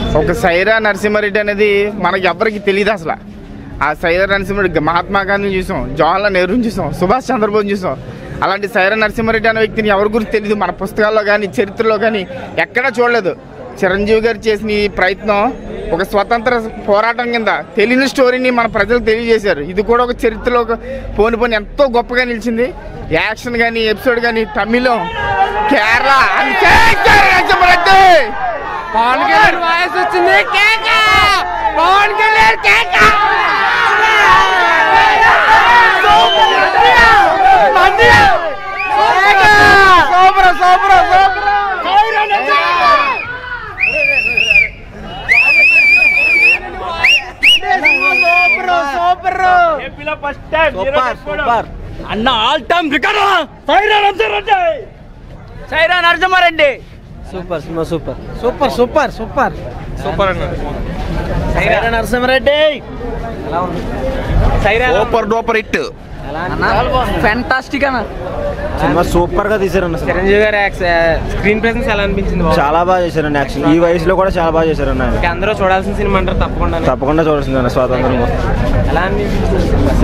ఒక సయ్ రా నరసింహారెడ్డి అనేది మనకి ఎవరికి తెలియదు అసలు. ఆ సయ్ రా నరసింహారెడ్డి మహాత్మా గాంధీని చూసాం, జవహర్లాల్ నెహ్రూని చూసాం, సుభాష్ చంద్రబోస్ చూసాం. అలాంటి సయ్ రా నరసింహారెడ్డి అనే వ్యక్తిని ఎవరి గురించి తెలియదు. మన పుస్తకాల్లో కానీ చరిత్రలో కానీ ఎక్కడా చూడలేదు. చిరంజీవి గారు చేసిన ఈ ప్రయత్నం ఒక స్వతంత్ర పోరాటం కింద తెలియని స్టోరీని మన ప్రజలకు తెలియజేశారు. ఇది కూడా ఒక చరిత్రలో పోని ఎంతో గొప్పగా నిలిచింది. యాక్షన్ కానీ ఎపిసోడ్ కానీ తమిళం, కేరళ పవన్ కళ్యాణ్ వాయిస్ వచ్చింది. పవన్ కళ్యాణ్ అన్న all time record Sye Raa Narasimha Reddy. Super cinema, super super super super super అన్న Sye Raa Narasimha Reddy. Super duper hit. Fantastic అన్న సినిమా సూపర్ గా తీసారన్న. చిరంజీవి గారి స్క్రీన్ ప్రెసెన్స్ ఎలా అనిపించింది? చాలా బాగా చేశారన్న. యాక్షన్ ఈ వయసులో కూడా చాలా బాగా చేశారన్న. అందరూ చూడాల్సిన సినిమా అంటారు తప్పకుండా చూడాల్సిందన్న. స్వాతంత్రం ఎలా అనిపించింది?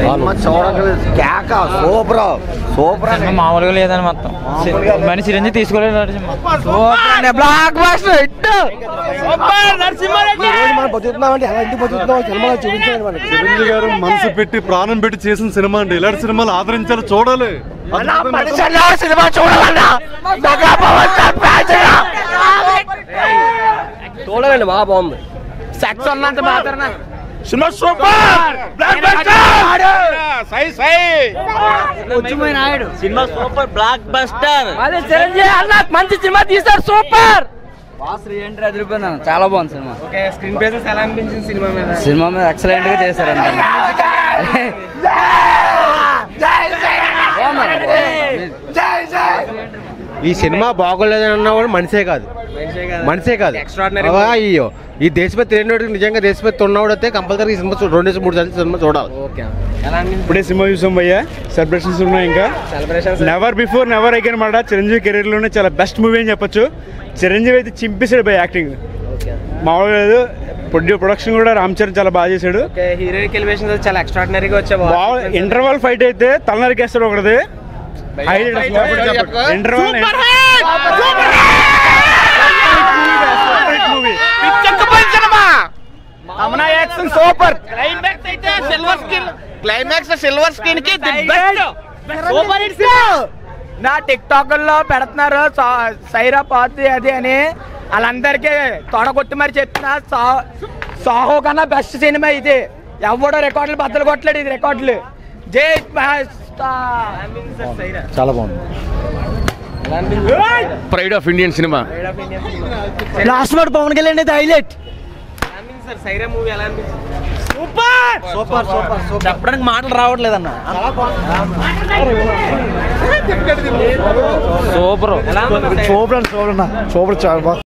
సూపర్ మామూలుగా లేదని మొత్తం మనిషి చిరంజీవి తీసుకోలేదు. Block buster hit. చిరంజీవి గారు మనసు పెట్టి ప్రాణం పెట్టి చేసిన సినిమా అండి. ఇలాంటి సినిమాలు ఆదరించాలి, చూడాలి. సినిమా చూడాలండి, బాగా బాగుంది. సెక్స్ ఉన్నంత మాత్రం cinema super. Cinema super blockbuster. Chiranjeevi అన్న మంచి సినిమా తీశారు, సూపర్. చాలా బాగుంది సినిమా. స్క్రీన్ ప్రెసెన్స్ ఎలా అనిపించింది సినిమా మీద? సినిమా మీద ఎక్సలెంట్ గా చేశారండి. ఈ సినిమా బాగోలేదని అన్నవాడు మనిషే కాదు. అయ్యో ఈ దేశభక్తి లేనివాడికి నిజంగా దేశభక్తి ఉన్నవాడు అయితే కంపల్సరీ ఈ సినిమా 2-3 సార్లు సినిమా చూడాలి. ఇప్పుడే సినిమా చూసాం భయ్యా. సెలబ్రేషన్స్ ఉన్నాయి ఇంకా. నెవర్ బిఫోర్ నెవర్ అగైన్ మాట చిరంజీవి కెరీర్ లోనే చాలా బెస్ట్ మూవీ అని చెప్పొచ్చు. చిరంజీవి అయితే చింపేశాడు బై యాక్టింగ్, మామూలుగా లేదు. ప్రొడక్షన్ కూడా రామ్ చరణ్ చాలా బాగా చేశాడు. హీరోయిక్ ఎలివేషన్స్ చాలా ఎక్స్ట్రాడినరీగా వచ్చాయి. ఇంటర్వల్ ఫైట్ అయితే తల నరికేస్తాడు ఒకటి. Interval super climax silver screen కి నా టిక్ టాక్ లో పెడుతున్నారు సయ్ రా పాతి అది అని. వాళ్ళందరికీ తొడగొట్టి మరి చెప్తున్నా, సాహో కన్నా బెస్ట్ సినిమా ఇది. ఎవడో రికార్డులు బద్దలు కొట్టలేడు, ఇది రికార్డులు. జై చాలా బాగుంది. Pride of Indian cinema. Last word Pawan Kalyan అయితే హైలైట్. సయ్ రా మూవీ ఎలా అనిపించింది? సూపర్ సూపర్ చెప్పడానికి మాటలు రావట్లేదన్న. సూపర్ చాలా బాగా